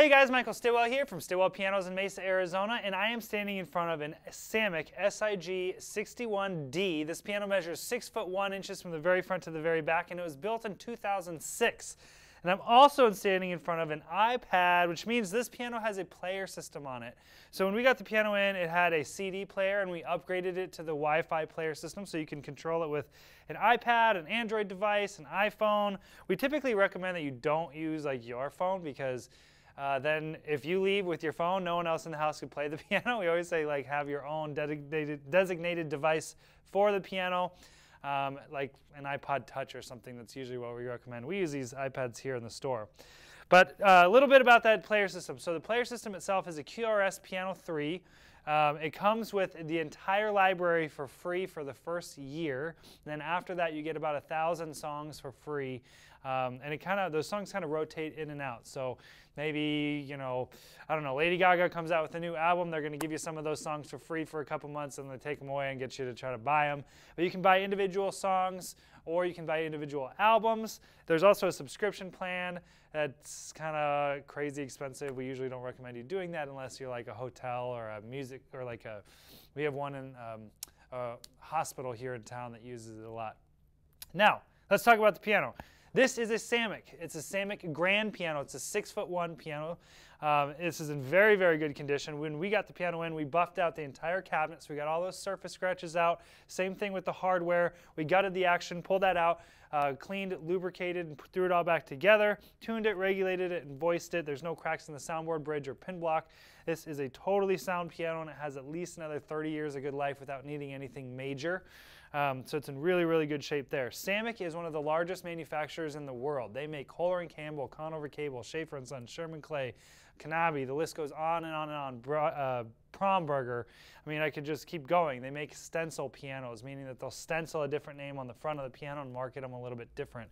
Hey guys, Michael Stillwell here from Stillwell Pianos in Mesa, Arizona, and I am standing in front of an Samick SIG-61D. This piano measures 6 foot 1 inches from the very front to the very back, and it was built in 2006. And I'm also standing in front of an iPad, which means this piano has a player system on it. So when we got the piano in, it had a CD player, and we upgraded it to the Wi-Fi player system so you can control it with an iPad, an Android device, an iPhone. We typically recommend that you don't use like your phone because then if you leave with your phone, no one else in the house can play the piano. We always say like have your own designated device for the piano, like an iPod Touch or something. That's usually what we recommend. We use these iPads here in the store. But a little bit about that player system. So the player system itself is a QRS Piano 3. It comes with the entire library for free for the first year. Then after that, you get about 1,000 songs for free. And those songs kind of rotate in and out. So maybe, I don't know, Lady Gaga comes out with a new album. They're going to give you some of those songs for free for a couple months, and they take them away and get you to try to buy them. But you can buy individual songs, or you can buy individual albums. There's also a subscription plan that's kind of crazy expensive. We usually don't recommend you doing that unless you're like a hotel or a music, or like we have one in a hospital here in town that uses it a lot. Now, let's talk about the piano. This is a Samick. It's a Samick grand piano. It's a 6 foot 1 piano. This is in very, very good condition. When we got the piano in, we buffed out the entire cabinet, so we got all those surface scratches out. Same thing with the hardware. We gutted the action, pulled that out, cleaned, lubricated, and threw it all back together, tuned it, regulated it, and voiced it. There's no cracks in the soundboard bridge or pin block. This is a totally sound piano, and it has at least another 30 years of good life without needing anything major. So it's in really, really good shape there. Samick is one of the largest manufacturers in the world. They make Kohler & Campbell, Conover Cable, Schaefer & Son, Sherman Clay, Knabe. The list goes on and on and on. Promberger. I mean, I could just keep going. They make stencil pianos, meaning that they'll stencil a different name on the front of the piano and market them a little bit different.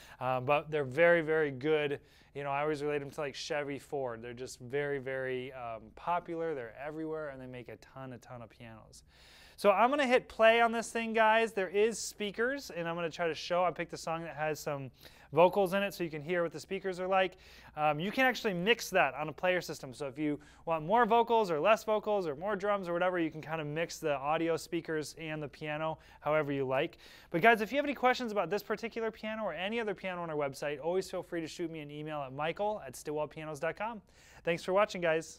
But they're very, very good. I always relate them to like Chevy, Ford. They're just very, very popular. They're everywhere, and they make a ton of pianos. So I'm going to hit play on this thing, guys. There is speakers, and I'm going to try to show. I picked a song that has some vocals in it so you can hear what the speakers are like. You can actually mix that on a player system. So if you want more vocals or less vocals or more drums or whatever, you can kind of mix the audio speakers and the piano however you like. But guys, if you have any questions about this particular piano or any other piano on our website, always feel free to shoot me an email at michael@stillwellpianos.com. Thanks for watching, guys.